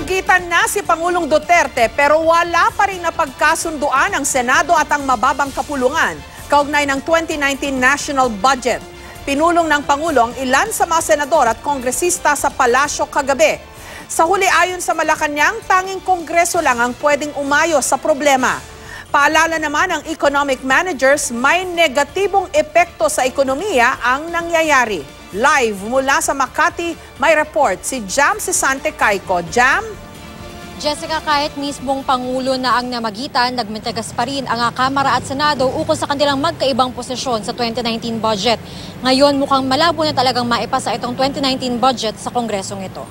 Nagkita na si Pangulong Duterte pero wala pa rin napagkasunduan ang Senado at ang mababang kapulungan kaugnay ng 2019 national budget. Pinulong ng Pangulo ang ilan sa mga senador at kongresista sa palasyo kagabi. Sa huli ayon sa Malacanang, tanging kongreso lang ang pwedeng umayos sa problema. Paalala naman ng economic managers, may negatibong epekto sa ekonomiya ang nangyayari. Live mula sa Makati, may report si Jam Sisante Caico. Jam? Jessica, kahit mismong Pangulo na ang namagitan, nagmentigas pa rin ang Kamara at Senado ukol sa kanilang magkaibang posisyon sa 2019 budget. Ngayon mukhang malabo na talagang maipasa itong 2019 budget sa Kongresong ito.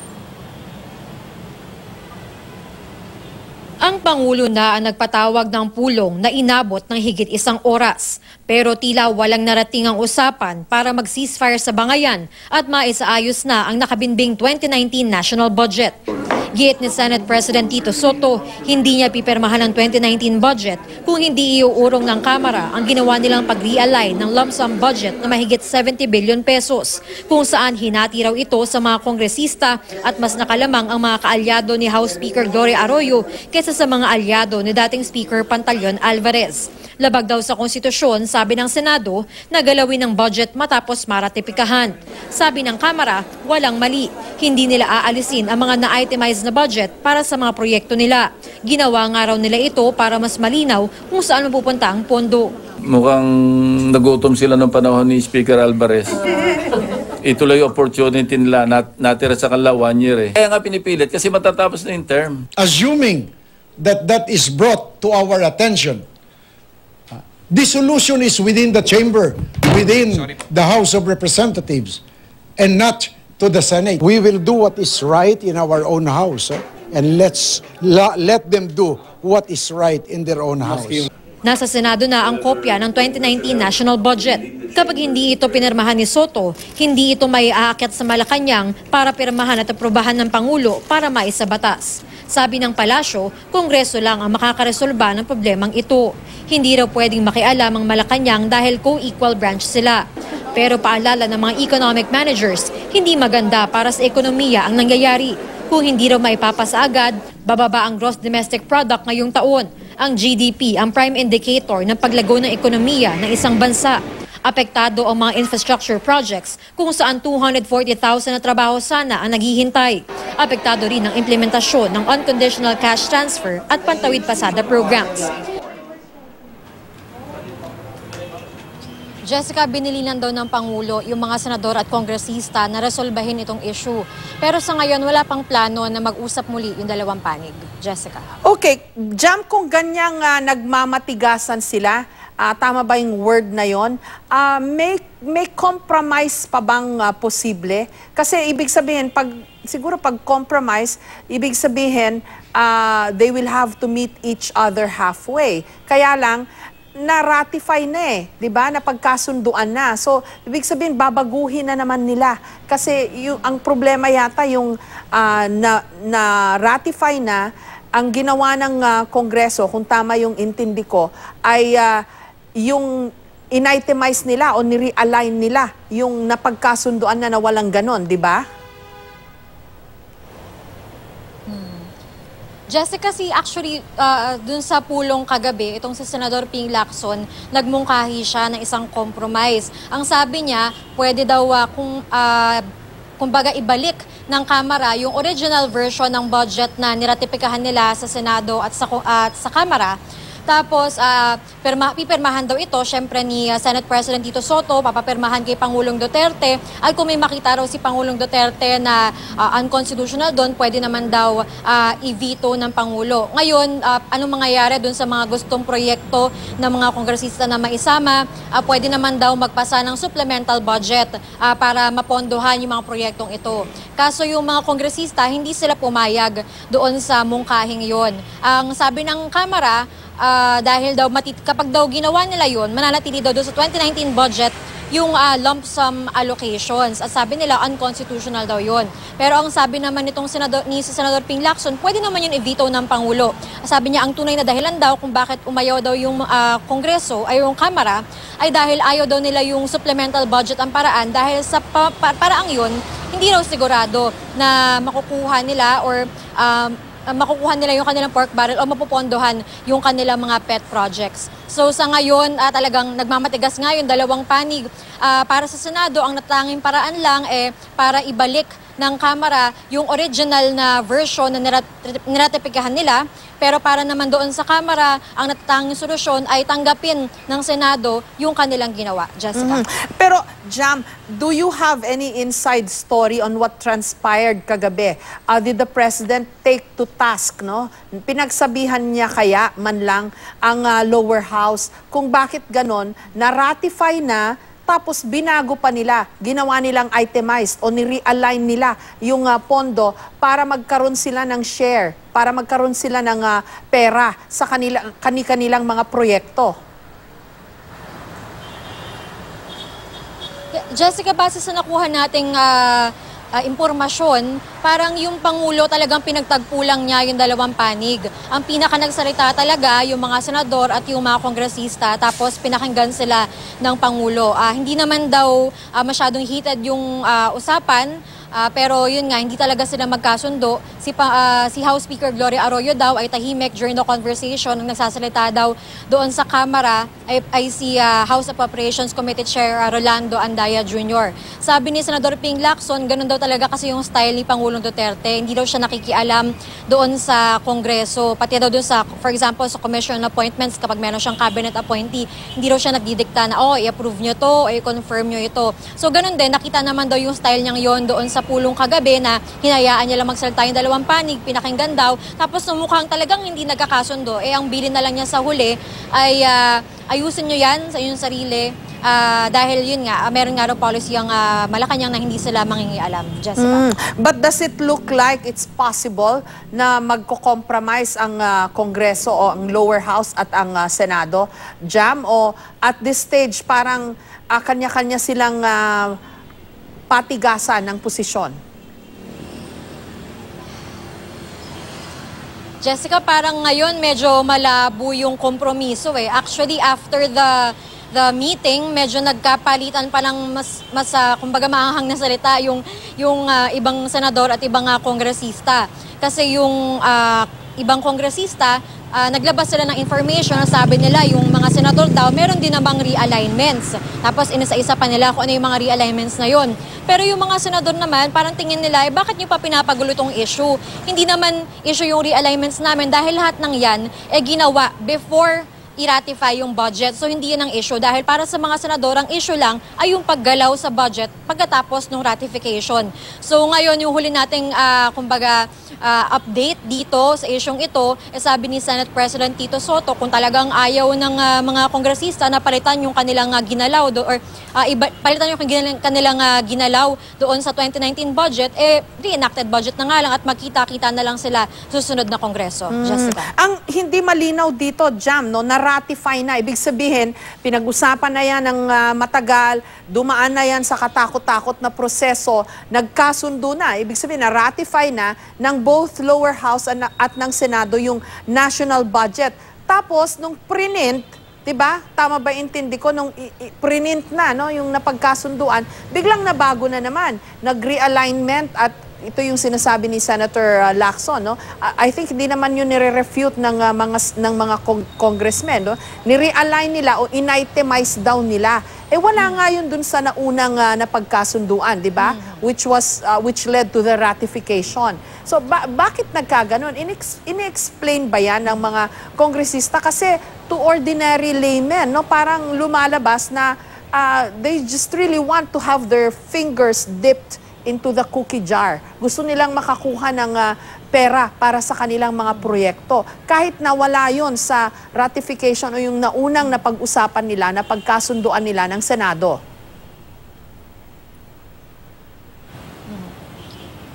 Ang Pangulo na ang nagpatawag ng pulong na inabot ng higit 1 oras. Pero tila walang narating ang usapan para mag-ceasefire sa bangayan at maisaayos na ang nakabinbing 2019 national budget. Giit ni Senate President Tito Soto, hindi niya pipirmahan ang 2019 budget kung hindi iuurong ng Kamara ang ginawa nilang pag-realign ng lump sum budget na mahigit 70 billion pesos, kung saan hinati raw ito sa mga kongresista at mas nakalamang ang mga kaalyado ni House Speaker Gloria Arroyo kaysa sa mga alyado ni dating Speaker Pantaleon Alvarez. Labag daw sa konstitusyon, sabi ng Senado, na galawin ang budget matapos maratipikahan. Sabi ng Kamara, walang mali. Hindi nila aalisin ang mga na-itemize na budget para sa mga proyekto nila. Ginawa nga raw nila ito para mas malinaw kung saan mapupunta ang pondo. Mukhang nagutom sila ng panahon ni Speaker Alvarez. Ituloy opportunity nila, natira sa kanila 1 year eh. Kaya nga pinipilit kasi matatapos na yung term. Assuming that that is brought to our attention, the solution is within the chamber, within the House of Representatives, and not to the Senate. We will do what is right in our own house, and let them do what is right in their own house. Nasa Senado na ang kopya ng 2019 national budget. Kapag hindi ito pinirmahan ni Soto, hindi ito may aakyat sa Malacanang para pirmahan at aprobahan ng Pangulo para maisabatas. Sabi ng Palasyo, Kongreso lang ang makakaresolba ng problemang ito. Hindi raw pwedeng makialam ang Malacanang dahil co-equal branch sila. Pero paalala ng mga economic managers, hindi maganda para sa ekonomiya ang nangyayari. Kung hindi raw maipapasa agad, bababa ang gross domestic product ngayong taon. Ang GDP ang prime indicator ng paglago ng ekonomiya ng isang bansa. Apektado ang mga infrastructure projects kung saan 240,000 na trabaho sana ang naghihintay. Apektado rin ang implementasyon ng unconditional cash transfer at pantawid pasada programs. Jessica, binilinan daw ng Pangulo yung mga senador at kongresista na resolbahin itong issue. Pero sa ngayon, wala pang plano na mag-usap muli yung dalawang panig. Jessica. Okay, Jam, kung ganyang nagmamatigasan sila, tama ba yung word na yon? May compromise pa bang posible? Kasi ibig sabihin, siguro pag compromise, ibig sabihin, they will have to meet each other halfway. Kaya lang, na-ratify na eh, di ba? Napagkasunduan na. So, ibig sabihin, babaguhin na naman nila. Kasi ang problema yata yung na-ratify na, ang ginawa ng Kongreso, kung tama yung intindi ko, ay yung in-itemize nila o ni-realign nila yung napagkasunduan na walang ganon, di ba? Jessica, actually, dun sa pulong kagabi, itong si Senador Ping Lacson, nagmungkahi siya ng isang compromise. Ang sabi niya, pwede daw kumbaga ibalik ng Kamara yung original version ng budget na niratipikahan nila sa Senado at sa Kamara. Tapos, pipirmahan daw ito, syempre ni Senate President Tito Soto, papapirmahan kay Pangulong Duterte. At kung may makita raw si Pangulong Duterte na unconstitutional doon, pwede naman daw i-veto ng Pangulo. Ngayon, anong mangyayari doon sa mga gustong proyekto ng mga kongresista na maisama? Pwede naman daw magpasa ng supplemental budget para mapondohan yung mga proyektong ito. Kaso yung mga kongresista, hindi sila pumayag doon sa mungkahing yon. Ang sabi ng Kamara, dahil daw kapag daw ginawa nila yun, mananatili daw sa 2019 budget yung lump sum allocations. At sabi nila, unconstitutional daw yun. Pero ang sabi naman nitong Senador Ping Lacson, pwede naman yun i-veto ng Pangulo. Sabi niya, ang tunay na dahilan daw kung bakit umayaw daw yung Kongreso ay yung Kamara ay dahil ayaw daw nila yung supplemental budget ang paraan dahil sa paraang yun, hindi raw sigurado na makukuha nila or makukuha nila yung kanilang pork barrel o mapupondohan yung kanilang mga pet projects. So sa ngayon, talagang nagmamatigas nga yung dalawang panig. Para sa Senado, ang natanging paraan lang para ibalik ng Kamara yung original na version na niratipikahan nila. Pero para naman doon sa Kamara, ang natatanging solusyon ay tanggapin ng Senado yung kanilang ginawa. Jessica. Pero, Jam, do you have any inside story on what transpired kagabi? Did the President take to task, no? Pinagsabihan niya kaya man lang ang lower house kung bakit ganon, na-ratify na, tapos binago pa nila, ginawa nilang itemized o ni-realign nila yung pondo para magkaroon sila ng share, para magkaroon sila ng pera sa kanilang mga proyekto. Jessica, base sa nakuha nating impormasyon, parang yung Pangulo talagang pinagtagpulang niya yung dalawang panig. Ang pinaka nagsalita talaga yung mga senador at yung mga kongresista, tapos pinakinggan sila ng Pangulo. Hindi naman daw masyadong heated yung usapan, pero yun nga, hindi talaga sila magkasundo. Si House Speaker Gloria Arroyo daw ay tahimik during the conversation. Ang nagsasalita daw doon sa Kamara ay si House Appropriations Committee Chair Rolando Andaya Jr. Sabi ni Senador Ping Lacson, ganun daw talaga kasi yung style ni Pangulong Duterte. Hindi daw siya nakikialam doon sa Kongreso. Pati daw doon sa, for example, sa commission appointments, kapag meron siyang cabinet appointee, hindi daw siya nagdidikta na, i-approve nyo to, i-confirm nyo ito. So ganun din, nakita naman daw yung style niyang yon doon sa pulong kagabi na hinayaan niya lang magsalita yung dalawang panig, pinakinggan daw. Tapos mukhang talagang hindi nagkakasundo. Ang bilin na lang niya sa huli ay ayusin nyo yan sa inyong sarili. Dahil yun nga, meron nga raw policy ang Malacanang na hindi sila mangingialam. Jessica. But does it look like it's possible na magko-compromise ang Kongreso o ang lower house at ang Senado, Jam? O at this stage parang kanya-kanya silang patigasan ng posisyon? Jessica, parang ngayon medyo malabo yung kompromiso Actually, after the meeting, medyo nagkapalitan pa ng mas kumbaga maanghang na salita yung ibang senador at ibang kongresista. Kasi yung ibang kongresista, naglabas sila ng information na sabi nila yung mga senador daw meron din namang realignments. Tapos inisa-isa pa nila kung ano yung mga realignments na yun. Pero yung mga senador naman, parang tingin nila, bakit nyo pa pinapagulo tong issue? Hindi naman issue yung realignments namin dahil lahat ng yan ginawa before i-ratify yung budget. So hindi yan ang issue dahil para sa mga senador, ang issue lang ay yung paggalaw sa budget pagkatapos ng ratification. So ngayon yung huli nating update dito sa isyong ito, sabi ni Senate President Tito Soto, kung talagang ayaw ng mga kongresista na palitan yung kanilang ginalaw palitan yung kanilang ginalaw doon sa 2019 budget, re-enacted budget na nga lang at magkita-kita na lang sila susunod na Kongreso. Jessica. Ang hindi malinaw dito, Jam, no, na-ratify na. Ibig sabihin, pinag-usapan na yan ng matagal, dumaan na yan sa katakot-takot na proseso, nagkasundo na. Ibig sabihin, na-ratify na ng both lower house at ng Senado yung national budget. Tapos, nung print, diba? Tama ba intindi ko? Nung print na, no, yung napagkasunduan, biglang nabago na naman. Nag-realignment at ito yung sinasabi ni Senator Lacson, no? I think hindi naman yun nire-refute ng mga congressmen, no? Ni-realign nila o in-itemize down nila. Wala nga yun dun sa naunang napagkasunduan, di ba? Which led to the ratification. So bakit nagkaganon? Ini-explain ba yan ng mga kongresista? Kasi to ordinary laymen, no, parang lumalabas na they just really want to have their fingers dipped into the cookie jar. Gusto nilang makakuha ng pera para sa kanilang mga proyekto. Kahit na wala yun sa ratification o yung naunang napag-usapan nila, napagkasunduan nila ng Senado.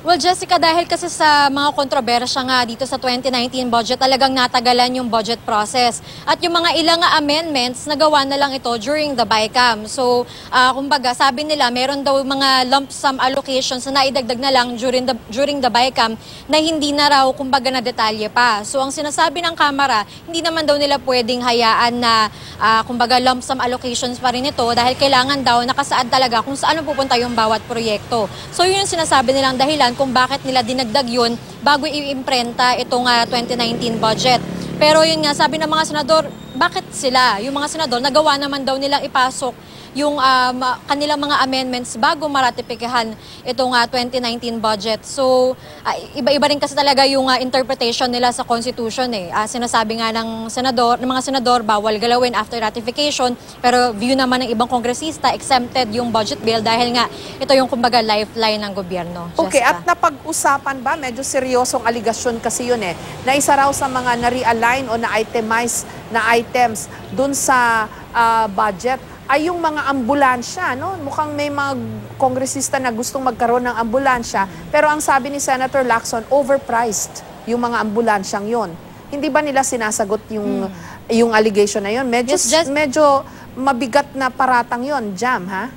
Well, Jessica, dahil kasi sa mga kontrobersya nga dito sa 2019 budget, talagang natagalan yung budget process. At yung mga ilang amendments, nagawa na lang ito during the BICAM. So, kumbaga, sabi nila, meron daw mga lump sum allocations na naidagdag na lang during the BICAM na hindi na raw, kumbaga, na detalye pa. So, ang sinasabi ng Kamara, hindi naman daw nila pwedeng hayaan na, kumbaga, lump sum allocations pa rin ito dahil kailangan daw nakasaad talaga kung saan pupunta yung bawat proyekto. So, yun yung sinasabi nilang dahilan kung bakit nila dinagdag yun bago i-imprenta itong 2019 budget. Pero yun nga, sabi ng mga senador, bakit sila? Yung mga senador, nagawa naman daw nilang ipasok yung kanilang mga amendments bago maratipikahan itong 2019 budget. So, iba-iba rin kasi talaga yung interpretation nila sa Constitution eh. Sinasabi nga ng mga senador, bawal galawin after ratification, pero view naman ng ibang kongresista, exempted yung budget bill dahil nga ito yung kumbaga lifeline ng gobyerno. Okay, Jessica. at napag-usapan ba, medyo seryosong aligasyon kasi yun eh, na isa raw sa mga na-realign o na-itemize na items dun sa budget ay yung mga ambulansya, no? Mukhang may mga kongresista na gustong magkaroon ng ambulansya, pero ang sabi ni Senator Lacson, overpriced yung mga ambulansyang yon. Hindi ba nila sinasagot yung allegation na yon? Medyo, medyo mabigat na paratang yon, Jam, ha?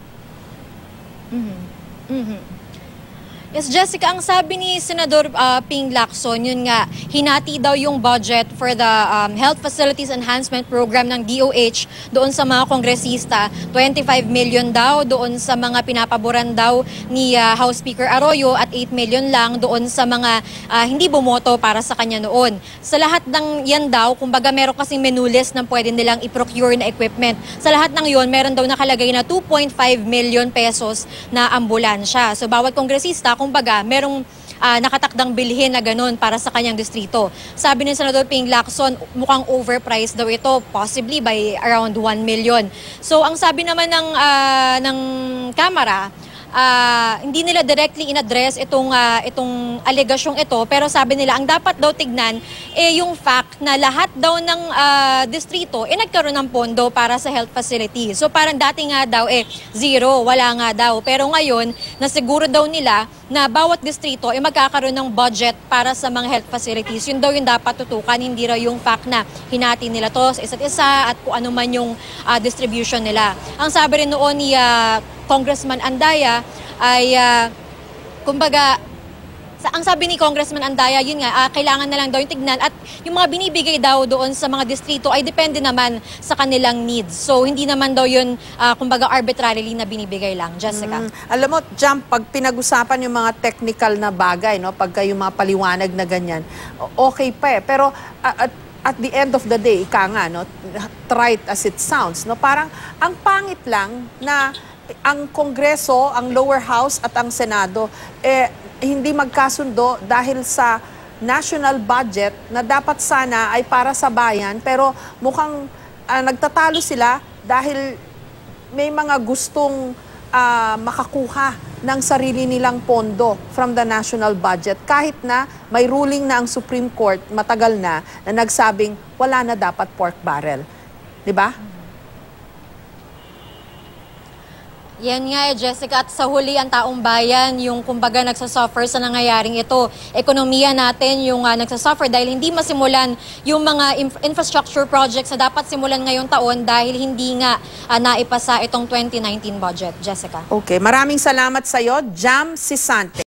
Yes, Jessica, ang sabi ni Senador Ping Lacson, yun nga, hinati daw yung budget for the Health Facilities Enhancement Program ng DOH doon sa mga kongresista. 25 million daw doon sa mga pinapaboran daw ni House Speaker Arroyo at 8 million lang doon sa mga hindi bumoto para sa kanya noon. Sa lahat ng yan daw, kumbaga meron kasing menu list na pwede nilang i-procure na equipment. Sa lahat ng yon, meron daw nakalagay na 2.5 million pesos na ambulansya. So bawat kongresista, kumbaga, merong nakatakdang bilhin na ganun para sa kanyang distrito. Sabi ni Senador Ping Lacson, mukhang overpriced daw ito, possibly by around 1 million. So, ang sabi naman ng Kamara, hindi nila directly in-address itong alegasyong ito, pero sabi nila ang dapat daw tignan yung fact na lahat daw ng distrito nagkaroon ng pondo para sa health facility. So parang dati nga daw zero, wala nga daw. Pero ngayon, nasiguro daw nila na bawat distrito magkakaroon ng budget para sa mga health facilities. Yun daw yung dapat tutukan, hindi raw yung fact na hinati nila to sa isa't isa at kung ano man yung distribution nila. Ang sabi rin noon ni Congressman Andaya ay kumbaga ang sabi ni Congressman Andaya, yun nga, kailangan na lang daw yung tignan at yung mga binibigay daw doon sa mga distrito ay depende naman sa kanilang needs. So hindi naman daw yun kumbaga arbitrarily na binibigay lang. Jessica. Alam mo, Jam, pag pinag-usapan yung mga technical na bagay, no, pagka yung mga paliwanag na ganyan, okay pa eh. Pero at the end of the day, ika nga, no, trite as it sounds, no, parang ang pangit lang na ang Kongreso, ang lower house at ang Senado hindi magkasundo dahil sa national budget na dapat sana ay para sa bayan, pero mukhang nagtatalo sila dahil may mga gustong makakuha ng sarili nilang pondo from the national budget, kahit na may ruling na ang Supreme Court matagal na nagsabing wala na dapat pork barrel. 'Di ba? Yan nga Jessica, at sa huli ang taong bayan yung kumbaga nagsasuffer sa nangyayaring ito. Ekonomiya natin yung nagsasuffer dahil hindi masimulan yung mga infrastructure projects na dapat simulan ngayong taon dahil hindi nga naipasa itong 2019 budget. Jessica. Okay, maraming salamat sa iyo, Jam Sisante.